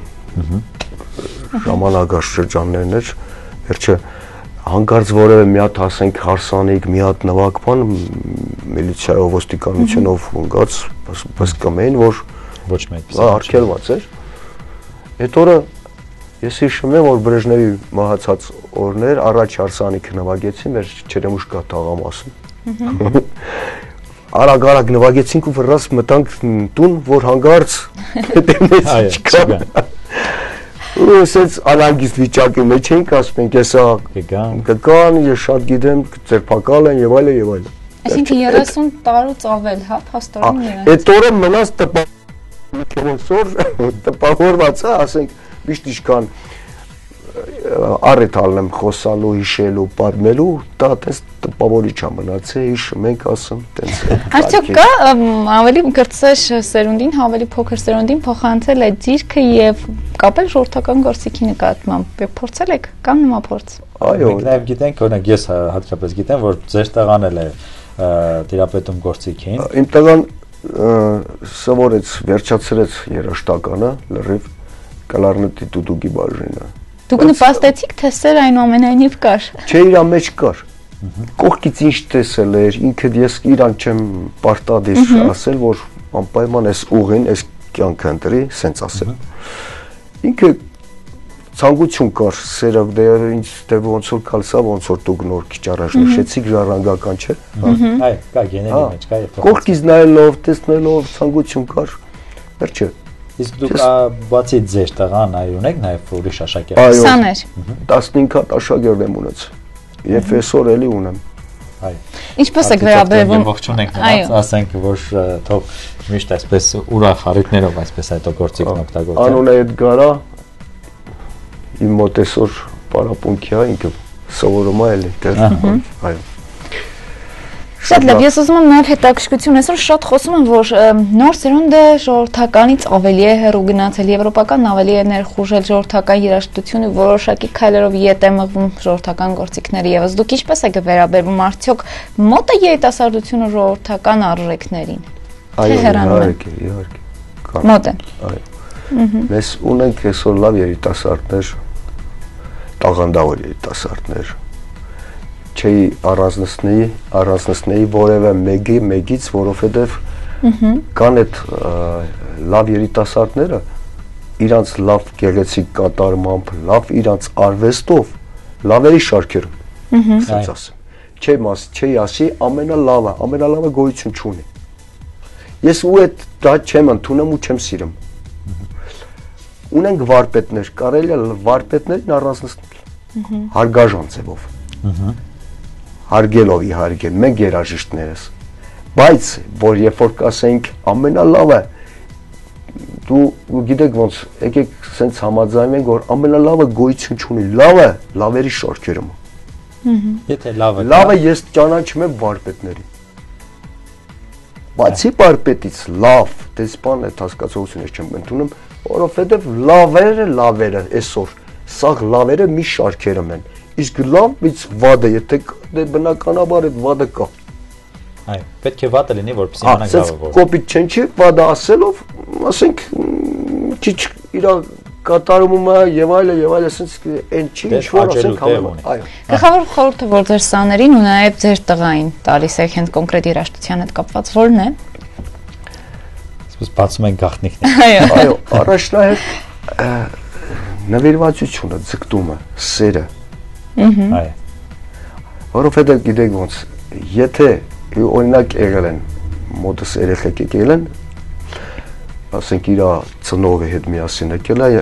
ժամանակաշրջաններն էր, վերջը հանկարծ որևէ մի հատ ասենք հարսանիք, մի հատ նվագման միլիցիայով, ոստիկանությունով ընկած, պես կմեն, որ ոչ մեկ արգելված էր։ Այդ օրը ես հիշում եմ, որ Բրեժնևի մահացած օրներ առաջ հարսանիքը նվագեցին մեր Չերեմուշկա թաղամասում։ Արագ-արագ նվագեցինք ու վրաս մտանք տուն, որ հանկարծ հետևից չկա։ Ու ասեց անհանգիստ վիճակի մեջ ենք, ասում ենք հեսա կգան, ես շատ գիտեմ, ձերբակալ են եւ այլն եւ այլն։ Այսինքն երեսուն տարուց ավել, հա, փաստորեն նրանց։ Այդ օրը մնաց տպավորված, տպավորված է, ասենք միշտ ինչքան առիթ ալնեմ խոսալու, հիշելու, պատմելու, դա այդպես տպավորիչ է մնացել, հիշում ենք ասում, այդպես։ Արդյոք կա ավելի կրտսեր սերունդին, ավելի փոքր սերունդին փոխանցել այդ ձիրքը եւ կապել ժողովրդական գործիքի նկատմամբ։ Փորձել եք կամ նույնիսկ փորձ։ Այո։ Մենք նաեւ գիտենք, օրինակ ես հատկապես գիտեմ, որ ձեր տղան էլ է տիրապետում գործիքին։ Իմ տղան սովորեց, վերջացրեց երաժշտականը, լրիվ կլարնետի դուդուկի բաժինը։ Դուք նպաստեցիք, թե սեր այնուամենայնիվ կար։ Չէ, իրա մեջ կար։ Կողքից ինչ տեսել էր, ինքը ես իրան չեմ պարտադիր ասել, որ անպայման էս ուղին, էս կյանքը ընտրի, սենց ասել։ Ինքը ցանկություն կար, սերը դե ինչ դե ոնց որ կալսա, ոնց որ դուք նոր քիչ առաջ նշեցիք ժառանգական չէ։ Այո, կա գեների մեջ, կա եւ։ Կողքից նայելով, տեսնելով ցանկություն կար։ Վերջը Իսկ դուք բացի ձեր տղան այ ունեք նաև ուրիշ աշակերտ։ քսաներ։ տասնհինգ հատ աշակերտ եմ ունեցել։ Եվ այսօր էլի ունեմ։ Այո։ Ինչպես եք վերաբերվում։ Ողջունենք նրանց, ասենք որ թող միշտ այսպես ուրախ հարույթներով այսպես այդ գործիքն օգտագործեն։ Անունը Էդգարա իմ մոտ այսօր պարապունքի է, ինքը սովորում է էլի դեռ։ Այո։ Շատ լավ, ես ուզում եմ նաև հետաքրքրություն այսօր շատ խոսում են, որ նոր սերունդը ժողովրդականից ավելի է հեռու գնացել, եվրոպական ավելի է ներխուժել ժողովրդական երաժշտությունը, որոշակի քայլերով ետ է մղվում ժողովրդական գործիքները եւս։ Դուք ինչպես եք վերաբերվում, արդյոք մոտ է երիտասարդությունը ժողովրդական արժեքներին։ Այո, իհարկե, իհարկե։ Մոտ է։ Այո։ Մենք ունենք այսօր լավ երիտասարդներ, տաղանդավոր երիտասարդներ։ Չէի առանձնացնեի, առանձնացնեի որևէ մեկի, մեկից, որովհետև կան այդ լավ երիտասարդները իրանց լավ գեղեցիկ կատարմամբ, լավ իրանց արվեստով, լավերի շարքերում, ասած ասեմ։ Չէի մաս, չէի ասի ամենալավը, ամենալավը գոյություն չունի։ Ես ու այդ դա չեմ ընդունում ու չեմ սիրում։ Ունենք վարպետներ, կարելի է վարպետներին առանձնացնել հարգաժան ձևով։ Հարգելով իհարկե մենք երաժիշտներս, բայց որ երբ որ կասենք ամենալավը, դու գիտեք ոնց, եկեք սենց համաձայնենք, որ ամենալավը գոյություն չունի, լավը լավերի շարքերում։ Եթե լավը լավը ես ճանաչում եմ վարպետներին։ Բացի վարպետից լավ, դեսպան այդ հասկացողությունը չեմ ընդունում, որովհետև լավերը լավերը այսօր, սաղ լավերը մի շարքերում են։ Իսկ լավից վադը, եթե բնականաբար այդ վադը կա։ Այո, պետք է վատը լինի, որպեսզի իմանանք լավը որ։ Կոպիտ չեն չի, վադը ասելով, ասենք, քիչ իր կատարումը եւ այլը եւ այլը ասենց այն չի ինչ որ ասենք համեմա։ Այո։ Գլխավոր խորհուրդը որ ձեր սաներին ու նաեւ ձեր տղային տալիս եք հենց կոնկրետ երաժշտության հետ կապված ո՞րն է։ Այսպես բացում են գաղտնիքները։ Այո, այո, առաջնահերթ նվիրվածությունը, ձգտումը, սերը։ Այո։ Որովհետեւ գիտեք ոնց, եթե օրինակ եղել են մոտս երեխեք եկել են, ասենք իր ծնողի հետ միասին եկել է,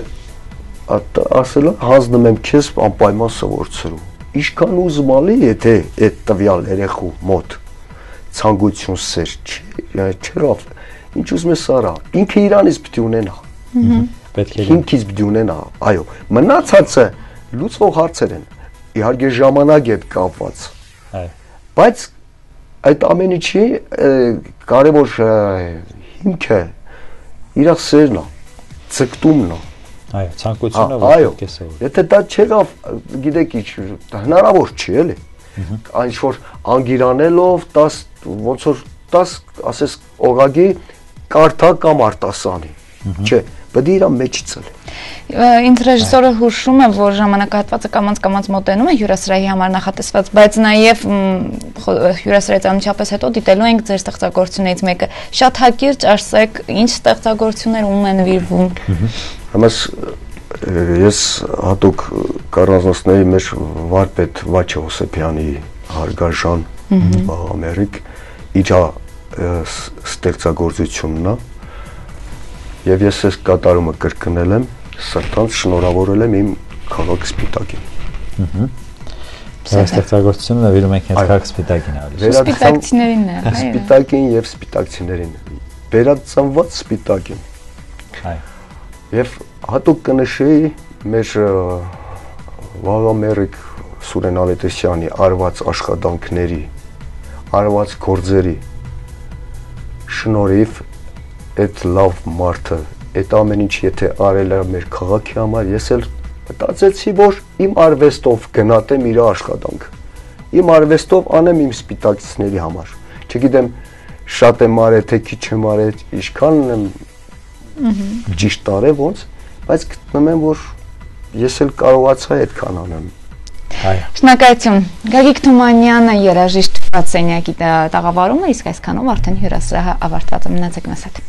ասել է հանձնում եմ քեզ անպայման սովորեցրու։ Ինչքան ուզմալի եթե այդ տվյալ երեխու մոտ ցանկություն սեր չերավ, ինչ ուզում ես արա, ինքը իրանից պիտի ունենա։ Պետք է ինքից պիտի ունենա, այո, մնացածը լուծվող հարցեր են, իհարկե ժամանակ հետ կապված։ Այո։ Բայց այդ ամենի չի կարևոր հիմքը իր սերն է, ցկտումն է։ Այո, ցանկությունը որ պետք է սովորի։ Եթե դա չեղավ, գիտեք ինչ, հնարավոր չի, էլի։ Ինչ որ անգիրանելով դες ոնց որ դες ասես օղագի կարդա կամ արտասանի։ Չէ, պետք է իր մեջից էլ։ Ինձ ռեժիսորը հուշում է, որ ժամանակահատվածը կամած-կամած մոտենում է հյուրասրահի համար նախատեսված, բայց նաև հյուրասրահից անմիջապես հետո դիտելու ենք ձեր ստեղծագործություններից մեկը։ Շատ հակիրճ ասեք, ինչ ստեղծագործություններ ում են նվիրվում։ Համես ես հատուկ կառուցնեի մեր վարպետ Վաչե Հոսեփյանի հարգարժան Ամերիկ իջա ստեղծագործությունն է եւ ես այս կատարումը կրկնել եմ սրտանց շնորհավորել եմ իմ քաղաք Սպիտակին։ Ահա։ Այս ստեղծագործությունը նվիրում ենք հենց քաղաք Սպիտակին ավելի։ Սպիտակցիներին է։ Սպիտակին եւ սպիտակցիներին։ Վերածնված Սպիտակին։ Այո։ Եվ հատուկ կնշեի մեր Վաղամերիկ Սուրեն Ավետիսյանի արված աշխատանքների, արված գործերի շնորհիվ այդ լավ մարդը, այդ ամեն ինչ եթե արել է մեր քաղաքի համար, ես էլ մտածեցի, որ իմ արվեստով գնահատեմ իր աշխատանքը։ Իմ արվեստով անեմ իմ սպիտակցիների համար։ Չգիտեմ շատ եմ արել, թե քիչ եմ արել, ինչքան եմ ճիշտ արել ոնց, բայց գտնում եմ, որ ես էլ կարողացա այդքան անեմ։ Այո։ Շնորհակալություն։ Գագիկ Թումանյանը երաժիշտ Ֆրացենյակի տաղավարում է, իսկ այսքանով արդեն հյուրասրահը ավարտված է, մնացեք մեզ հետ։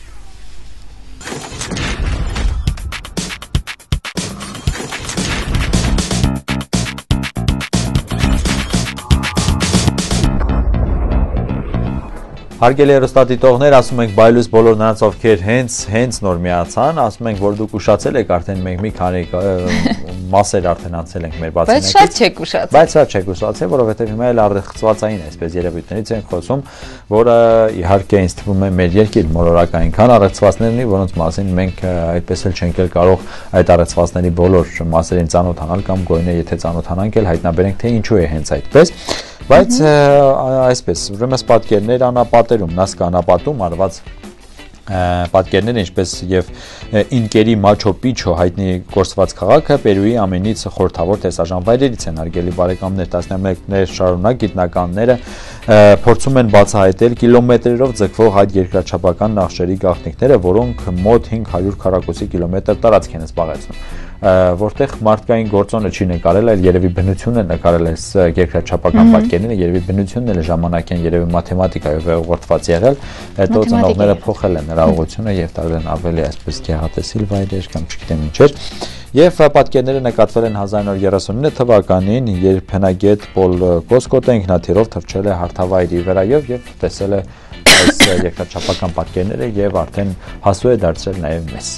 Հարգելի հեռուստադիտողներ, ասում ենք բայլուս բոլոր նրանց, ովքեր հենց հենց նոր միացան, ասում ենք, որ դուք ուշացել եք արդեն մենք մի քանի մասեր արդեն անցել ենք մեր բացանակից։ Բայց շատ չեք ուշացել։ Բայց շատ չեք ուշացել, որովհետև հիմա էլ առեղծվածային այսպես երևույթներից ենք խոսում, որը իհարկե ինձ թվում է մեր երկիր մոլորակ այնքան առեղծվածներն ունի, որոնց մասին մենք այդպես էլ չենք կարող այդ առեղծվածների բոլոր մասերին ծանոթանալ կամ գոյնե եթե ծանոթանանք էլ հայտնաբերենք, թե ինչու է հենց այդպես։ Բայց այսպես, ուրեմն պատկերներ անապատերում, նասկ անապատում արված պատկերներ, ինչպես եւ Ինկերի Մաչո Պիչո հայտնի կորսված քաղաքը Պերուի ամենից խորթավոր տեսարժան վայրերից են, հարգելի բարեկամներ, տասնամյակներ շարունակ գիտնականները փորձում են բացահայտել կիլոմետրերով ձգվող այդ երկրաչափական նախշերի գաղտնիքները, որոնք մոտ հինգ հարյուր քառակուսի կիլոմետր տարածք են զբաղեցնում, որտեղ մարդկային գործոնը չի նկարել, այլ երևի բնությունն է նկարել այս երկրաչափական պատկերները, երևի բնությունն էլ ժամանակին երևի մաթեմատիկայով է ուղղորդված եղել, հետո ծնողները փոխել են նրա ուղղությունը եւ տարել են ավելի այսպես գեղատեսիլ վայրեր կամ չգիտեմ ինչեր։ Եվ պատկերները նկատվել են հազար նոր երեսունինը թվականին, երբ հնագետ Պոլ Կոսկոտը ինքնաթիռով թռչել է հարթավայրի վրայով եւ տեսել է այս երկրաչափական պատկերները եւ արդեն հասու է դարձրել նաեւ մեզ։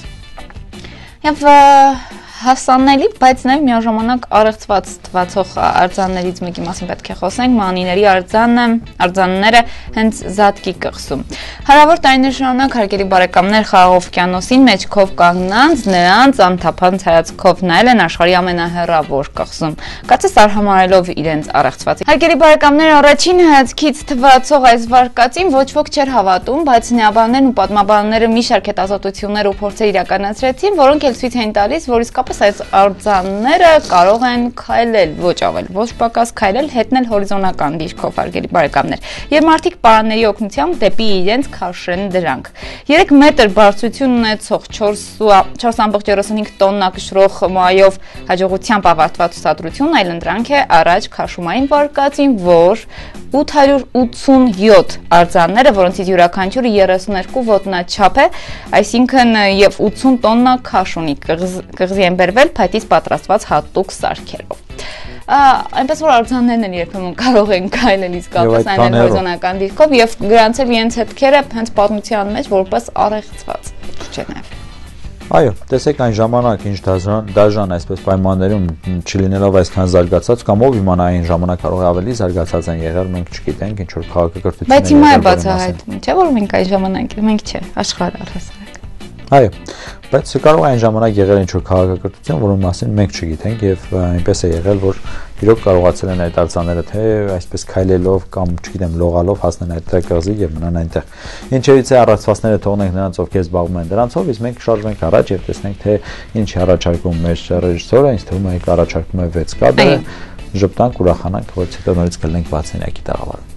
Եվ հասանելի, բայց նաև միաժամանակ առեղծված թվացող արձաններից մեկի մասին պետք է խոսենք, մանիների արձանը, արձանները հենց Զատկի կղզում։ Հարավոր տարիներ շարունակ հարգելի բարեկամներ Խաղաղ օվկիանոսին մեջքով կանգնած նրանց անթափանց հայացքով նայել են աշխարհի ամենահեռավոր կղզում, կացես արհամարելով իրենց առեղծվածին։ Հարգելի բարեկամներ, առաջին հայացքից թվացող այս վարկածին ոչ ոք չէր հավատում, բայց նյաբաններն ու պատմաբանները մի շարք հետազոտություններ ու փորձեր իրականացրեցին, որոնք էլ ցույց էին տալիս, որ իսկապես իսկապես այս արձանները կարող են քայլել, ոչ ավել, ոչ պակաս քայլել, հետնել հորիզոնական դիրքով, հարգելի բարեկամներ։ Եվ մարդիկ պարանների օգնությամբ դեպի իրենց քաշեն դրանք։ երեք մետր բարձրություն ունեցող չորս ամբողջ երեսունհինգ տոննա կշռող մայով հաջողությամբ ավարտված ցուցադրություն այլընտրանք է առաջ քաշումային վարկածին, որ ութ հարյուր ութսունյոթ արձանները, որոնցից յուրաքանչյուրը երեսուներկու ոտնաչափ է, այսինքն եւ ութսուն տոննա քաշ ունի, կղզի են բերվել փայտից պատրաստված հատուկ սարքերով։ Այնպես որ արձաններն են երբեմն կարող են քայլել իսկապես այն հորիզոնական դիրքով եւ գրանցել իրենց հետքերը հենց պատմության մեջ որպես առեղծված չէ նաեւ։ Այո, տեսեք այն ժամանակ ինչ դաժան, դաժան այսպես պայմաններում չլինելով այսքան զարգացած կամ ով իմանա այն ժամանակ կարող է ավելի զարգացած են եղել, մենք չգիտենք ինչ որ քաղաքակրթություն է։ Բայց հիմա է բացահայտվում, չէ՞ որ մենք այն ժամանակ մենք չէ, աշխարհը առհասարակ։ Այո, բայց կարող է այն ժամանակ եղել ինչ որ քաղաքակրթություն, որոնց մասին մենք չգիտենք եւ այնպես է եղել, որ իրոք կարողացել են այդ արձանները թե այսպես քայլելով կամ չգիտեմ լողալով հասնել այդտեղ կղզի եւ մնան այնտեղ։ Ինչերից է առածվածները թողնենք նրանց, ովքեր զբաղվում են դրանցով, իսկ մենք շարժվենք առաջ եւ տեսնենք թե ինչ է առաջարկում մեր ռեժիսորը, ինձ թվում է առաջարկում է վեց կադր, ժպտանք, ուրախանանք, որից հետո նորից կլինենք բացենյակի տաղավարում։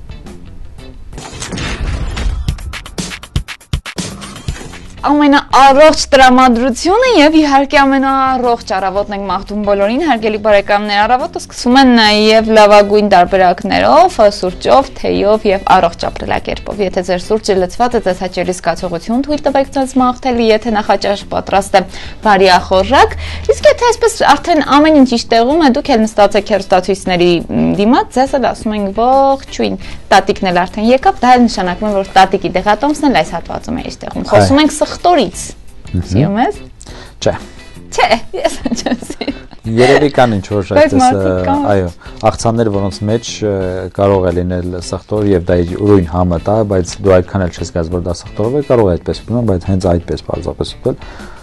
Ամենաառողջ տրամադրությունը եւ իհարկե ամենաառողջ առավոտն ենք մաղթում բոլորին, հարգելի բարեկամներ, առավոտը սկսում են նաեւ լավագույն տարբերակներով, սուրճով, թեյով եւ առողջ ապրելակերպով։ Եթե ձեր սուրճը լցված է, ձեզ հաճելի զգացողություն թույլ տվեք ձեզ մաղթել, եթե նախաճաշ պատրաստ է բարիախորժակ, իսկ եթե այսպես արդեն ամեն ինչ իշ տեղում է, դուք էլ նստած եք հեռուստացույցների դիմաց, ձեզ էլ ասում ենք ողջույն, տատիկն էլ արդեն եկավ, դա էլ նշանակում է, որ տատիկի դեղատոմսն էլ այս հատվածում է իշ տեղում։ Խոսում ենք սխտորից։ Սիրում ես։ Չէ։ Չէ, ես չեմ սիրում։ Երևի կան ինչ որ այդպես, այո, աղցաններ, որոնց մեջ կարող է լինել սխտոր եւ դա ուրույն համը տա, բայց դու այդքան էլ չես գազ, որ դա սխտորով է, կարող է այդպես ուտել, բայց հենց այդպես պարզապես ուտել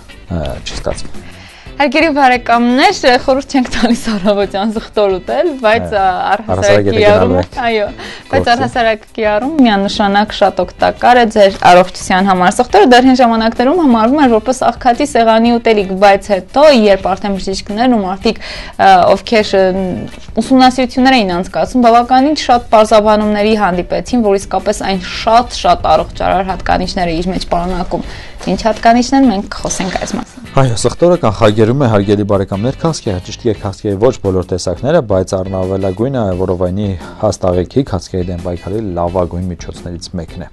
չի ստացվում։ Հարգելի բարեկամներ, խորհուրդ չենք տալիս առավոտյան սխտոր ուտել, բայց առհասարակ կիրառում, այո, բայց առհասարակ կիրառում միանշանակ շատ օգտակար է ձեր առողջության համար։ Սխտորը դեռ հին ժամանակներում համարվում էր որպես աղքատի սեղանի ուտելիք, բայց հետո երբ արդեն բժիշկներն ու մարդիկ, ովքեր ուսումնասիրություններ էին անցկացնում, բավականին շատ պարզաբանումների հանդիպեցին, որ իսկապես այն շատ-շատ առողջարար հատկանիշներ է իր մեջ պարունակում։ Ինչ հատկանիշներ մենք խոսենք այս մասին։ Այո, սխտորը կանխագերում է հարգելի բարեկամներ քաղցկեղը, ճիշտ է քաղցկեղի ոչ բոլոր տեսակները, բայց առնվելագույնը որովայնի հաստ աղեքի քաղցկեղի դեմ պայքարի լավագույն միջոցներից մեկն է։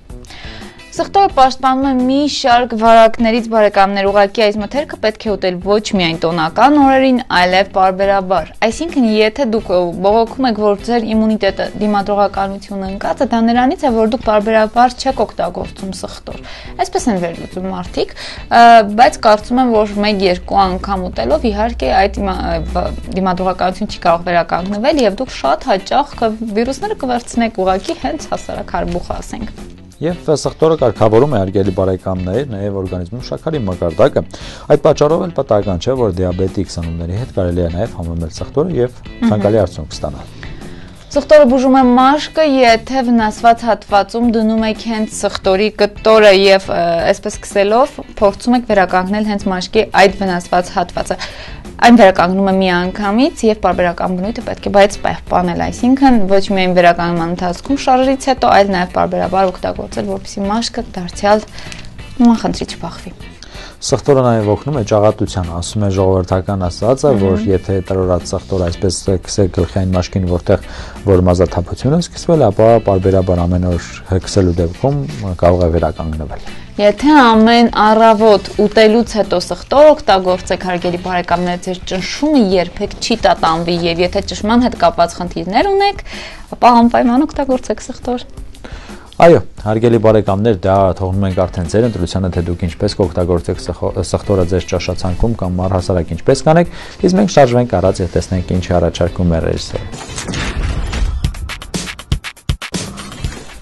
Սխտորը պաշտպանում է մի շարք վարակներից բարեկամներ, ուղղակի այս մթերքը պետք է ուտել ոչ միայն տոնական օրերին, այլև պարբերաբար։ Այսինքն, եթե դուք բողոքում եք, որ ձեր իմունիտետը դիմադրողականությունը ընկած է, դա նրանից է, որ դուք պարբերաբար չեք օգտագործում սխտոր։ Այսպես են վերլուծում մարդիկ, բայց կարծում եմ, որ մեկ-երկու անգամ ուտելով իհարկե այդ դիմադրողականություն չի կարող վերականգնվել եւ դուք շատ հաճախ վիրուսները կվերցնեք ուղղակի հենց հասարակ հարբուխ ասենք։ Եվ սխտորը կարգավորում է հարգելի բարեկամներ նաև օրգանիզմում շաքարի մակարդակը։ Այդ պատճառով էլ պատահական չէ, որ դիաբետիկ սնունդների հետ կարելի է նաև համեմել սխտորը եւ ցանկալի արդյունք ստանալ։ Սխտորը բուժում է մաշկը, եթե վնասված հատվածում դնում եք հենց սխտորի կտորը եւ այսպես սկսելով փորձում եք վերականգնել հենց մաշկի այդ վնասված հատվածը։ Այն վերականգնում է միանգամից եւ պարբերական բնույթը պետք է բայց պահպանել, այսինքն ոչ միայն վերականգնման ընթացքում շարժից հետո, այլ նաեւ պարբերաբար օգտագործել, որպեսզի մաշկը դարձյալ նման խնդրի չփախվի։ Սխտորը նաև օգնում է ճաղատության, ասում է ժողովրդական ասածը, որ եթե տրորած սխտորը այսպես քսեք գլխի այն մաշկին, որտեղ որ մազաթափություն է սկսվել, ապա պարբերաբար ամեն օր քսելու դեպքում կարող է վերականգնվել։ Եթե ամեն առավոտ ուտելուց հետո սխտոր օգտագործեք, հարգելի բարեկամներ, ձեր ճնշումը երբեք չի տատանվի եւ եթե ճնշման հետ կապված խնդիրներ ունեք, ապա անպայման օգտագործեք սխտոր։ Այո, հարգելի բարեկամներ, դա թողնում ենք արդեն ձեր ընտրությանը, թե դուք ինչպես կօգտագործեք սխտորը ձեր ճաշացանկում կամ առհասարակ ինչպես կանեք, իսկ մենք շարժվենք առաջ եւ տեսնենք ինչ է առաջարկում մեր ռեժիսորը։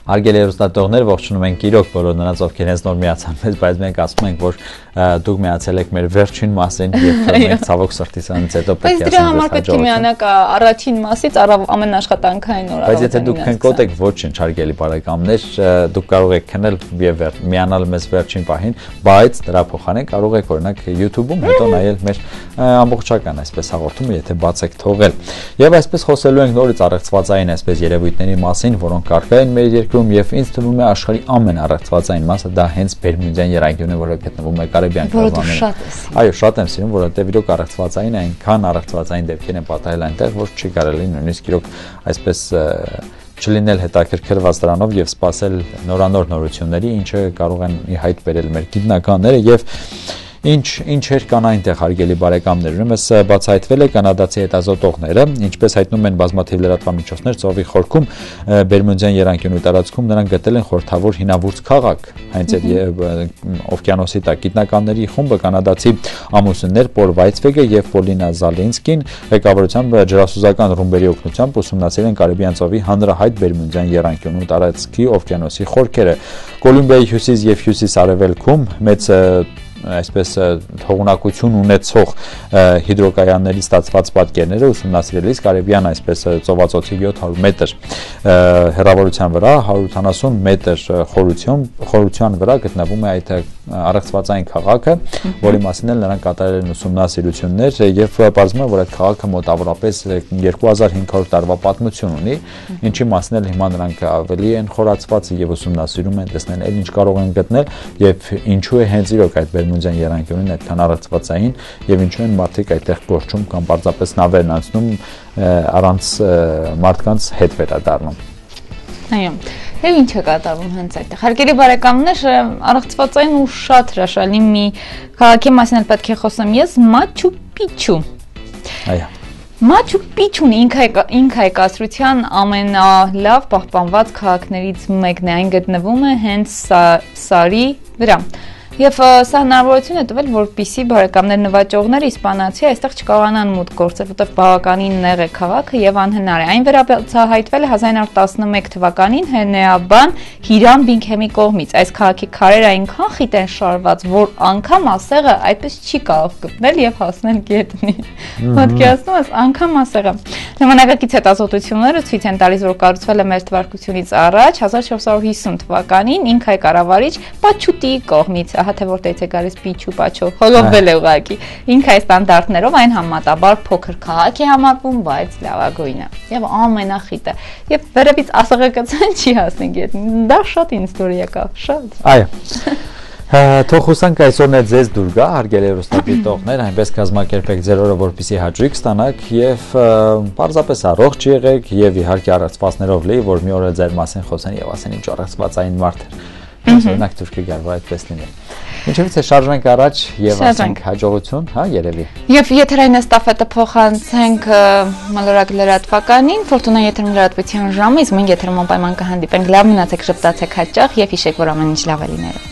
Հարգելի հեռուստատողներ, ողջունում ենք իրոք բոլոր նրանց, ովքեր հենց նոր միացան մեզ, բայց մենք ասում ենք, որ դուք միացել եք մեր վերջին մասին եւ մենք ցավոք սրտի սրանից հետո պետք է ասենք, բայց դրա համար պետք է միանաք առաջին մասից ամենաշխատանքային օրը։ Բայց եթե դուք քնկոտ եք, ոչինչ, հարգելի բարեկամներ, դուք կարող եք քնել եւ միանալ մեզ վերջին պահին, բայց դրա փոխարեն կարող եք օրինակ YouTube-ում հետո նայել մեր ամբողջական այսպես հաղորդումը, եթե բաց եք թողել։ Եվ այսպես խոսելու ենք նորից առեղծվածային այսպես երևույթների մասին, որոնք կարգա են մեր երկրում եւ ինձ թվում է աշխարհի ամենառեղծվածային մասը դա հենց Բերմուդյան երանգյունը, որը գտնվում է Կարիբյան կղզիներում։ Այո, շատ եմ սիրում, որովհետեւ իրոք առեղծվածային այնքան առեղծվածային դեպքեր են պատահել այնտեղ, որ չի կարելի նույնիսկ իրոք այսպես չլինել հետաքրքրված դրանով եւ սпасել նորանոր նորությունների, ինչը կարող են ի հայտ բերել մեր գիտնականները եւ Ինչ ինչեր կան այնտեղ հարգելի բարեկամներ, ուրեմն բացահայտվել է կանադացի հետազոտողները, ինչպես հայտնում են բազմաթիվ լրատվամիջոցներ, ծովի խորքում Բերմուդյան երանգյունի տարածքում նրանք գտել են խորթավոր հինավուրց քաղաք, հենց այդ օվկիանոսի տակ գիտնականների խումբը կանադացի ամուսիններ Պոլ Վայցվեգը եւ Պոլինա Զալինսկին ղեկավարությամբ ջրասուզական ռումբերի օգնությամբ ուսումնասիրել են Կարիբյան ծովի հանրահայտ Բերմուդյան երանգյունի տարածքի օվկիանոսի խորքերը։ Կոլումբիայի հյուսիս եւ հյուսիս-արևելքում մեծ այսպես թողունակություն ունեցող հիդրոկայանների ստացված պատկերները ուսումնասիրելիս Կարիբյան այսպես ծովածոցի յոթ հարյուր մետր հեռավորության վրա հարյուր ութանասուն մետր խորություն խորության վրա գտնվում է այդ առեղծվածային քաղաքը, որի մասին էլ նրանք կատարել են ուսումնասիրություններ եւ պարզվում է, որ այդ քաղաքը մոտավորապես երկու հազար հինգ հարյուր տարվա պատմություն ունի, ինչի մասին էլ հիմա նրանք ավելի են խորացված եւ ուսումնասիրում են, տեսնել էլ ինչ կարող են գտնել եւ ինչու է հենց իրոք այդ Բերմուդյան երանգյունին այդքան առեղծվածային եւ ինչու են մարդիկ այդտեղ գործում կամ պարզապես նավերն անցնում առանց մարդկանց հետ վերադառնում։ Այո, եւ ինչ է կատարվում հենց այդտեղ։ Հարգելի բարեկամներ, առեղծվածային ու շատ հրաշալի մի քաղաքի մասին էլ պետք է խոսեմ ես, Մաչու Պիչու։ Այո։ Մաչու Պիչուն ինքայկացության ամենալավ պահպանված քաղաքներից մեկն է, այն գտնվում է հենց Սարի վրա։ Եվ սա հնարավորություն է տվել, որպեսզի բարեկամներ նվաճողները իսպանացի այստեղ չկարողանան մուտք գործել, որտեղ բավականին նեղ է քաղաքը եւ անհնար է։ Այն վերաբացահայտվել է հազար իննսուն տասնմեկ թվականին հենեաբան Հիրամ Բինքեմի կողմից։ Այս քաղաքի քարերը այնքան խիտ են շարված, որ անգամ ասեղը այդպես չի կարող գտնել եւ հասնել գետնի։ Պատկերացնում ես, անգամ ասեղը։ Ժամանակակից հետազոտությունները ցույց են տալիս, որ կառուցվել է մեր թվարկությունից առաջ հազար չորս հարյուր հիսուն թվականին ինքայ կառավարիչ Պաչուտի կողմից։ Ահա թե որտեղից է գալիս Պիչու Պաչո, հոլովվել է ուղղակի։ Ինքայ ստանդարտներով այն համատաբար փոքր քաղաք է համարվում, բայց լավագույնը եւ ամենախիտը։ Եվ վերևից ասեղը գցան չի հասնի գետնի։ Դա շատ ինձ դուր եկավ, շատ։ Այո։ Թող հուսանք այսօրն է ձեզ դուր գա, հարգելի հեռուստադիտողներ, այնպես կազմակերպեք ձեր օրը, որպեսզի հաճույք ստանաք եւ պարզապես առողջ եղեք եւ իհարկե առեղծվածներով լի, որ մի օր ձեր մասին խոսեն եւ ասեն ինչ առեղծվածային մարդ է։ Օրինակ դուրք գալ, որ այդպես լինի։ Ինչևից է շարժենք առաջ եւ ասենք հաջողություն, հա, երևի։ Եվ եթերային էստաֆետը փոխանցենք մոլորակ լրատվականին, Ֆորտունա եթերում լրատվության ժամը, իսկ մենք եթերում անպայման կհանդիպենք։ Լավ մնացեք, շփտացեք հաճախ եւ հիշեք, որ ամեն ինչ լավ է լինելու։